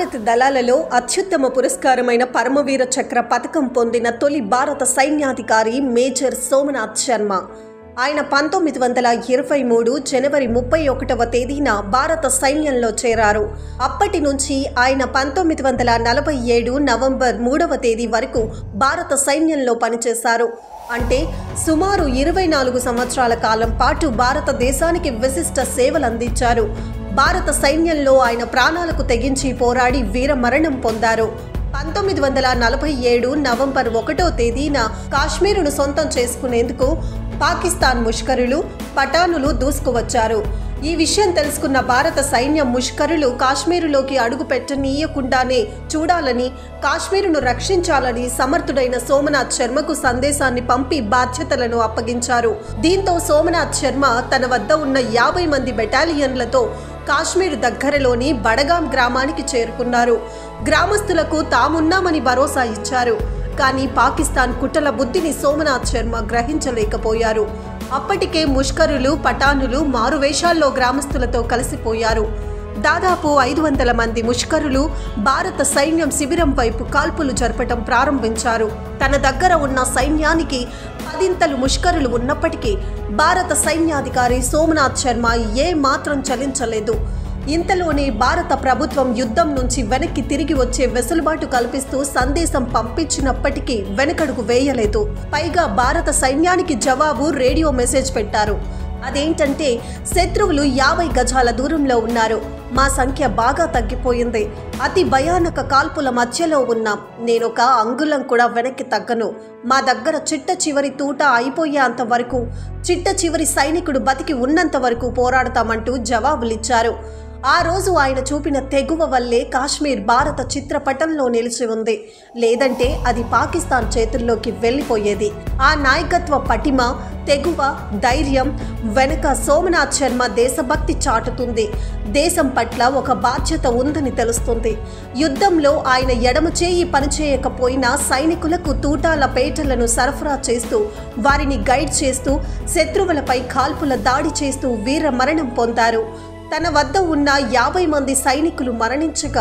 భారత దళాలలో అత్యుత్తమ పురస్కారమైన పరమవీర చక్ర పతకం పొందిన తొలి భారత సైన్యాధికారి మేజర్ సోమనాథ్ శర్మ. ఆయన 1923 జనవరి 31వ తేదీన భారత సైన్యంలో చేరారు. అప్పటి నుంచి ఆయన 1947 నవంబర్ 3వ తేదీ వరకు భారత సైన్యంలో పనిచేశారు. అంటే సుమారు 24 సంవత్సరాల కాలం పాటు భారతదేశానికి విశిష్ట సేవలు అందించారు. భారత సైన్యంలో ఆయన ప్రాణాలకు తెగించి పోరాడి వీరమరణం పొందారు. 1947 నవంబర్ 1వ తేదీన కాశ్మీరును సొంతం చేసుకునేందుకు పాకిస్తాన్ ముష్కరులు, పఠానులు దూసుకువచ్చారు. ఈ విషయం తెలుసుకున్న భారత సైన్యం ముష్కరులు కాశ్మీరులోకి అడుగు పెట్టనీయకుండానే చూడాలని, కాశ్మీరును రక్షించాలని సమర్థుడైన సోమనాథ్ శర్మకు సందేశాన్ని పంపి బాధ్యతలను అప్పగించారు. దీంతో సోమనాథ్ శర్మ తన వద్ద ఉన్న 50 మంది బెటాలియన్లతో కాశ్మీర్ దగ్గరలోని బడగాం గ్రామానికి చేరుకున్నారు. గ్రామస్తులకు తామున్నామని భరోసా ఇచ్చారు. కానీ పాకిస్తాన్ కుట్రల బుద్ధిని సోమనాథ్ శర్మ గ్రహించలేకపోయారు. అప్పటికే ముష్కరులు, పఠానులు మారువేషాల్లో గ్రామస్తులతో కలిసిపోయారు. దాదాపు 500 మంది ముష్కరులు భారత సైన్యం శిబిరం వైపు కాల్పులు జరపటం ప్రారంభించారు. తన దగ్గర ఉన్న సైన్యానికి 10 ముష్కరులు ఉన్నప్పటికీ భారత సైన్యాధికారి సోమనాథ్ శర్మ ఏ మాత్రం చలించలేదు. ఇంతలోనే భారత ప్రభుత్వం యుద్ధం నుంచి వెనక్కి తిరిగి వచ్చే వెసులుబాటు కల్పిస్తూ సందేశం పంపించినప్పటికీ వెనకడుగు వేయలేదు. పైగా భారత సైన్యానికి జవాబు రేడియో మెసేజ్ పెట్టారు. అదేంటంటే, శత్రువులు 50 గజాల దూరంలో ఉన్నారు. మా సంఖ్య బాగా తగ్గిపోయింది. అతి భయానక కాల్పుల మధ్యలో ఉన్నాం. నేనొక అంగుళం కూడా వెనక్కి తగ్గను. మా దగ్గర చిట్ట చివరి తూట అయిపోయేంత వరకు, చిట్ట చివరి సైనికుడు బతికి ఉన్నంత వరకు పోరాడతామంటూ జవాబులిచ్చారు. ఆ రోజు ఆయన చూపిన తెగువ వల్లే కాశ్మీర్ భారత చిత్రపటంలో నిలిచి ఉంది. లేదంటే అది పాకిస్తాన్ చేతుల్లోకి వెళ్ళిపోయేది. ఆ నాయకత్వ పటిమ, తెగువ, ధైర్యం వెనుక సోమనాథ్ శర్మ దేశభక్తి చాటుతుంది. దేశం పట్ల ఒక బాధ్యత ఉందని తెలుస్తుంది. యుద్ధంలో ఆయన ఎడమ చేయి పనిచేయకపోయినా సైనికులకు తూటాల పేటలను సరఫరా చేస్తూ, వారిని గైడ్ చేస్తూ, శత్రువులపై కాల్పుల దాడి చేస్తూ వీరమరణం పొందారు. తన వద్ద ఉన్న 50 మంది సైనికులు మరణించగా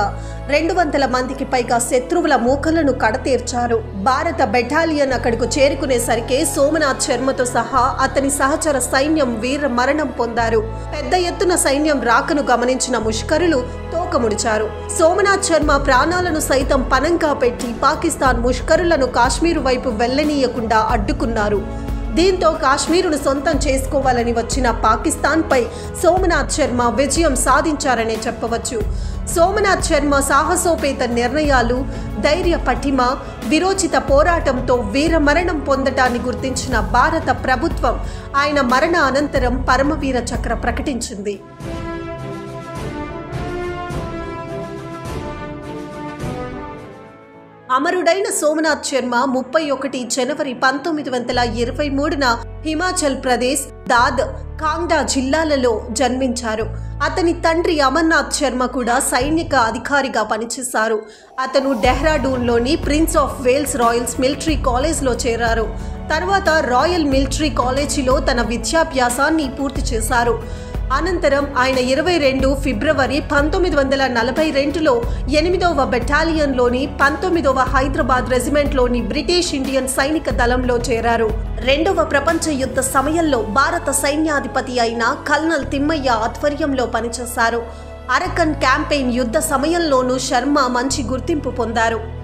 200 మందికి పైగా శత్రువుల మూకలను కడతీర్చారు. భారత బెటాలియన్ అక్కడకు చేరుకునేసరికి సోమనాథ్ శర్మతో సహా అతని సహచర సైన్యం వీరమరణం పొందారు. పెద్ద ఎత్తున సైన్యం రాకను గమనించిన ముష్కరులు తోకముడిచారు. సోమనాథ్ శర్మ ప్రాణాలను సైతం పణంగా పెట్టి పాకిస్తాన్ ముష్కరులను కాశ్మీరు వైపు వెళ్లనీయకుండా అడ్డుకున్నారు. దీంతో కాశ్మీరును సొంతం చేసుకోవాలని వచ్చిన పాకిస్తాన్పై సోమనాథ్ శర్మ విజయం సాధించారనే చెప్పవచ్చు. సోమనాథ్ శర్మ సాహసోపేత నిర్ణయాలు, ధైర్య పటిమ, విరోచిత పోరాటంతో వీరమరణం పొందటాన్ని గుర్తించిన భారత ప్రభుత్వం ఆయన మరణ అనంతరం పరమవీర చక్ర ప్రకటించింది. అమరుడైన సోమనాథ్ శర్మ 31 జనవరి 1923న హిమాచల్ ప్రదేశ్, దాద్, కాంగ్డా జిల్లాలలో జన్మించారు. అతని తండ్రి అమర్నాథ్ శర్మ కూడా సైనిక అధికారిగా పనిచేశారు. అతను డెహ్రాడూన్లోని prince of Wales royals military కాలేజ్లో చేరారు. తర్వాత రాయల్ మిలిటరీ కాలేజీలో తన విద్యాభ్యాసాన్ని పూర్తి చేశారు. అనంతరం ఆయన 22 ఫిబ్రవరి 1942లో 8వ బెటాలియన్లోని 19వ హైదరాబాద్ రెజిమెంట్లోని బ్రిటిష్ ఇండియన్ సైనిక దళంలో చేరారు. 2వ ప్రపంచ యుద్ధ సమయంలో భారత సైన్యాధిపతి అయిన కల్నల్ తిమ్మయ్య ఆధ్వర్యంలో పనిచేశారు. అరకన్ క్యాంపెయిన్ యుద్ధ సమయంలోనూ శర్మ మంచి గుర్తింపు పొందారు.